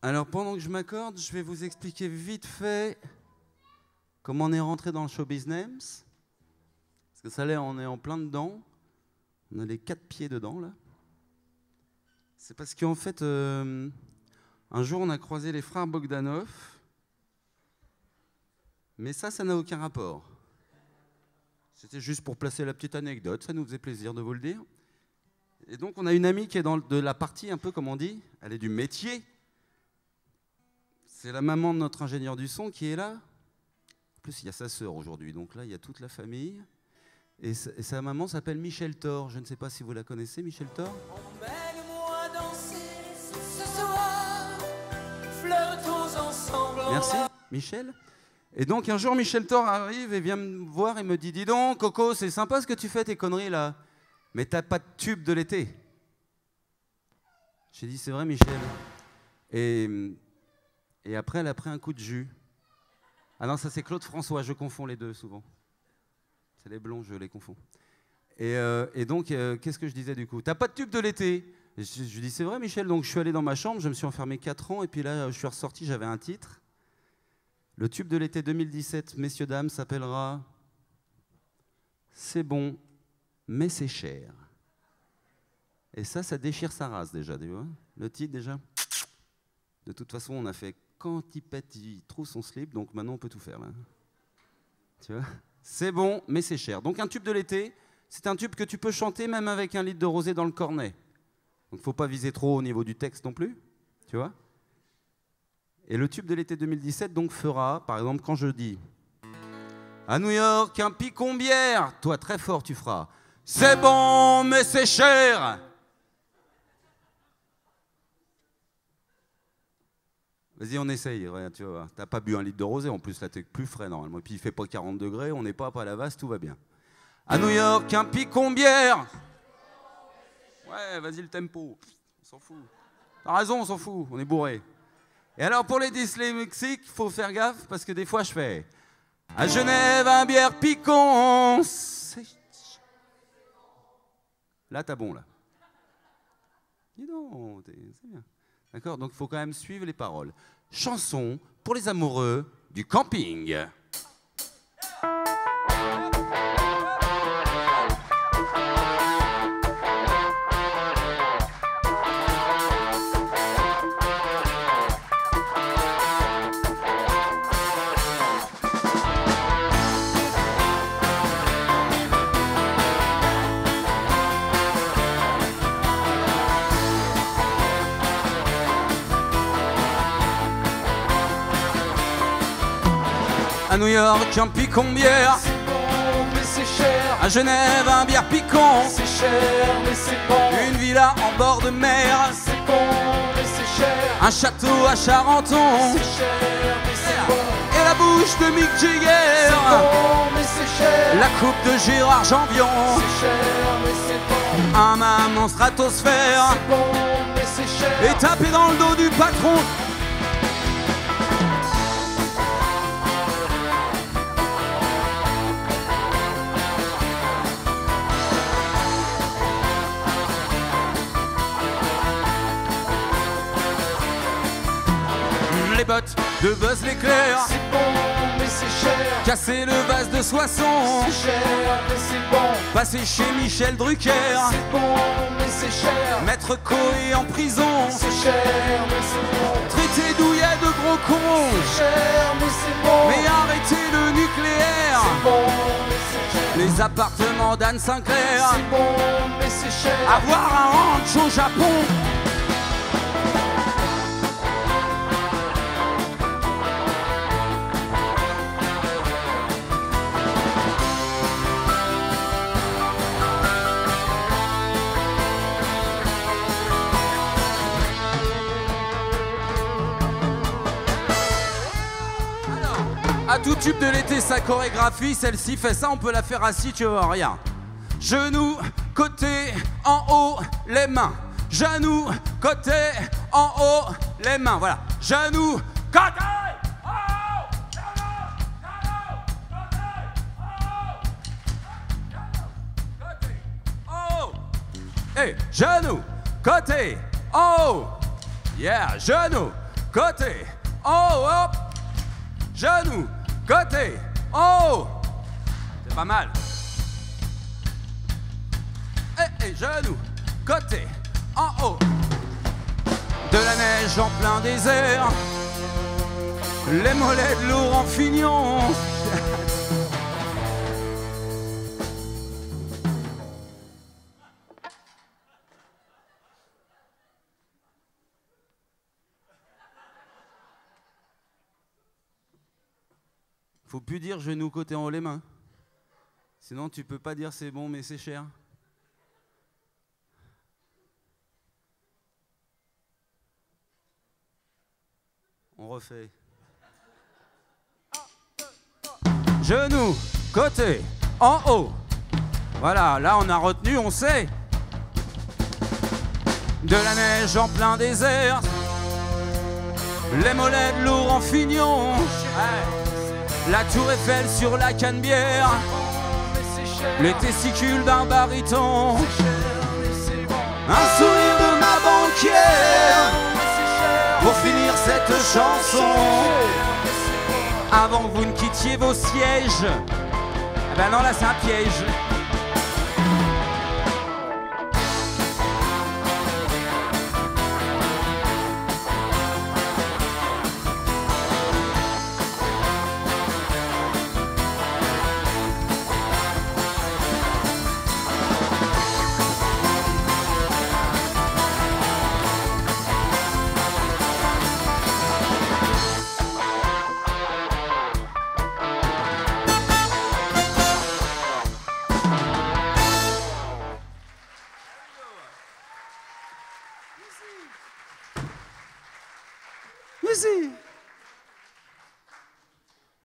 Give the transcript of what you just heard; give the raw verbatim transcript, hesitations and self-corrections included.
Alors, pendant que je m'accorde, je vais vous expliquer vite fait comment on est rentré dans le show business. Parce que ça l'est, on est en plein dedans. On a les quatre pieds dedans, là. C'est parce qu'en fait, euh, un jour, on a croisé les frères Bogdanov. Mais ça, ça n'a aucun rapport. C'était juste pour placer la petite anecdote. Ça nous faisait plaisir de vous le dire. Et donc, on a une amie qui est dans de la partie, un peu comme on dit. Elle est du métier. C'est la maman de notre ingénieur du son qui est là. En plus, il y a sa sœur aujourd'hui. Donc là, il y a toute la famille. Et sa, et sa maman s'appelle Michel Thor. Je ne sais pas si vous la connaissez, Michel Thor. Emmène-moi danser ce soir, flirtons ensemble. Merci, Michel. Et donc, un jour, Michel Thor arrive et vient me voir et me dit « Dis donc, Coco, c'est sympa ce que tu fais, tes conneries, là. Mais t'as pas de tube de l'été. » J'ai dit « C'est vrai, Michel. » Et... Et après, elle a pris un coup de jus. Ah non, ça c'est Claude François, je confonds les deux souvent. C'est les blonds, je les confonds. Et, euh, et donc, euh, qu'est-ce que je disais du coup? T'as pas de tube de l'été? Je, je lui dis, c'est vrai Michel, donc je suis allé dans ma chambre, je me suis enfermé quatre ans, et puis là, je suis ressorti, j'avais un titre. Le tube de l'été deux mille dix-sept, messieurs, dames, s'appellera « C'est bon, mais c'est cher ». Et ça, ça déchire sa race déjà, tu vois. Le titre déjà. De toute façon, on a fait quand il pète, il trouve son slip, donc maintenant on peut tout faire là. Tu vois? C'est bon, mais c'est cher. Donc un tube de l'été, c'est un tube que tu peux chanter même avec un litre de rosé dans le cornet. Donc faut pas viser trop au niveau du texte non plus, tu vois? Et le tube de l'été deux mille dix-sept donc fera, par exemple, quand je dis à New York, un picon bière, toi très fort tu feras c'est bon, mais c'est cher. Vas-y, on essaye, ouais, tu vois. T'as pas bu un litre de rosé, en plus là t'es plus frais normalement. Et puis il fait pas quarante degrés, on n'est pas à Palavas, tout va bien. À New York, un picon bière. Ouais, vas-y le tempo, on s'en fout. T'as raison, on s'en fout, on est bourré. Et alors pour les dyslexiques, il faut faire gaffe parce que des fois je fais à Genève, un bière picon. Là t'as bon là. Dis donc, c'est bien. D'accord, donc il faut quand même suivre les paroles. Chanson pour les amoureux du camping. À New York, un picon bière. C'est bon, mais c'est cher. À Genève, un bière picon. C'est cher, mais c'est bon. Une villa en bord de mer. C'est bon, mais c'est cher. Un château à Charenton. C'est cher, mais c'est bon. Et la bouche de Mick Jagger. C'est bon, mais c'est cher. La coupe de Gérard Janvion. C'est cher, mais c'est bon. Un maman stratosphère. C'est bon, mais c'est cher. Et taper dans le dos du patron. Les bottes de Buzz l'éclair. C'est bon, mais c'est cher. Casser le vase de Soissons. C'est cher, mais c'est bon. Passer chez Michel Drucker. C'est bon, mais c'est cher. Mettre Coé en prison. C'est cher, mais c'est bon. Traiter Douillet de gros con. C'est cher, mais c'est bon. Mais arrêter le nucléaire. C'est bon, mais c'est cher. Les appartements d'Anne Sinclair. C'est bon, mais c'est cher. Avoir un ranch au Japon. À tout tube de l'été, sa chorégraphie, celle-ci fait ça, on peut la faire assis, tu vois, rien. Genoux, côté, en haut, les mains. Genoux, côté, en haut, les mains. Voilà. Genoux, côté, en haut, genoux, côté, en haut, hey, genoux, côté, en haut. Yeah, genoux, côté, en haut, hop. Genou, côté, en haut. C'est pas mal. Et, et genou, côté, en haut. De la neige en plein désert. Les mollets de lourd en fignon. Faut plus dire genou côté en haut les mains. Sinon tu peux pas dire c'est bon mais c'est cher. On refait. Genou, côté, en haut. Voilà, là on a retenu, on sait. De la neige en plein désert. Les mollets de lourd en fignon. Ouais. La tour Eiffel sur la Canebière. Les testicules d'un baryton. Un sourire de ma banquière. Pour finir cette chanson. Avant que vous ne quittiez vos sièges. Eh ben non, là c'est un piège. Merci.